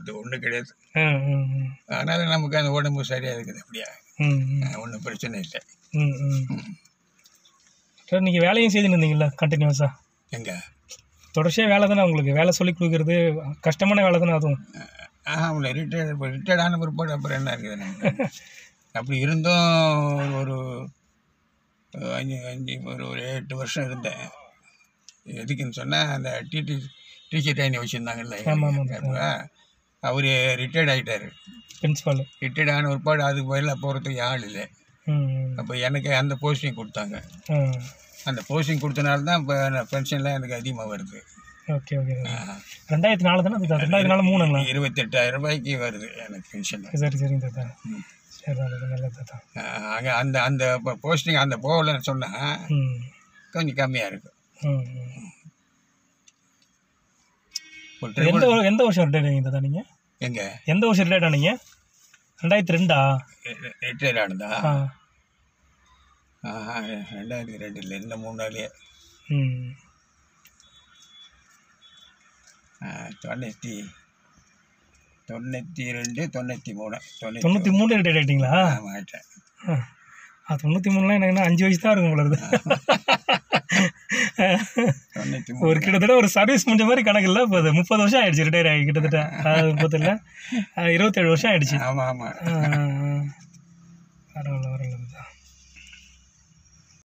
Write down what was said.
அது ஒன்றும் கிடையாது. ம் ம் ம் அதனால் நமக்கு அந்த உடம்பு சரியாக இருக்குது. அப்படியா ம் ம் ஒன்றும் பிரச்சனை இல்லை. ம் ம் சார் நீங்கள் வேலையும் செய்துன்னு இருந்தீங்களா கண்டினியூஸாக? எங்கே தொடர்ச்சியாக வேலை தானே உங்களுக்கு? வேலை சொல்லி கொடுக்குறது கஷ்டமான வேலை தானே அதுவும்? அவங்கள ரிட்டையர்ட் ஆன பிற்பாடு அப்புறம் என்ன இருக்குது நமக்கு? அப்படி இருந்தும் ஒரு ஒரு 8 வருஷம் இருந்தேன். எதுக்குன்னு சொன்னால் அந்த டீச்சர் ட்ரைனிங் வச்சுருந்தாங்கல்ல, அவர் ரிட்டையர்ட் ஆகிட்டார். பிரின்ஸிபால் ரிட்டையர்ட் ஆன பிற்பாடு அதுக்கு பதிலாக போகிறதுக்கு ஆள் இல்லை. அப்போ எனக்கு அந்த போஸ்டிங் கொடுத்தாங்க. அந்த போஸ்டிங் கொடுத்தனால தான் இப்போ பென்ஷன்லாம் எனக்கு அதிகமாக வருது. ஓகே ஓகே 2004 தானே? 2004 3ங்களா? 28,000 ரூபாய்க்கு வருது எனக்கு பென்ஷன். சரி சரிங்க தாத்தா. சரி நல்லது தாத்தா. அங்கே அந்த போஸ்டிங் அந்த போகலன்னு சொன்னால் கொஞ்சம் கம்மியாக இருக்கும். எந்த வருஷம் ரிட்டையர்ட் ஆனீங்க தாத்தா நீங்கள்? எங்கே எந்த வருஷம் ரிட்டையர்ட் ஆனீங்க? 2002 ரிட்டையர்ட் ஆனதா? 2002 இல்லை, இந்த 3 நாளையே. 92, 93 ரிட்டையர்ட் ஆகிட்டீங்களா? ஆகிட்டேன். 93லாம் எனக்கு 5 வயசு தான் இருக்கும் போல இருக்குது. ஒரு கிட்டத்தட்ட ஒரு சர்வீஸ் முடிஞ்ச மாதிரி கணக்கு இல்லை. இப்போ 30 வருஷம் ஆயிடுச்சு ரிட்டையர் ஆகி. கிட்டத்தட்ட 30 இல்லை 27 வருஷம் ஆயிடுச்சு. ஆமாம் ஆமாம். பரவாயில்ல.